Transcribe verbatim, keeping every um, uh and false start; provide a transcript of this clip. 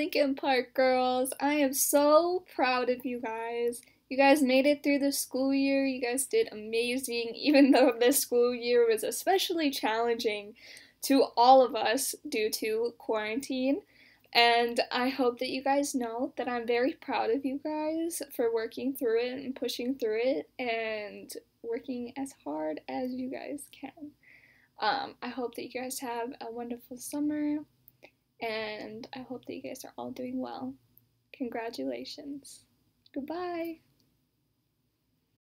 Lincoln Park girls. I am so proud of you guys. You guys made it through the school year. You guys did amazing, even though this school year was especially challenging to all of us due to quarantine. And I hope that you guys know that I'm very proud of you guys for working through it and pushing through it and working as hard as you guys can. Um, I hope that you guys have a wonderful summer, and I hope that you guys are all doing well. Congratulations. Goodbye.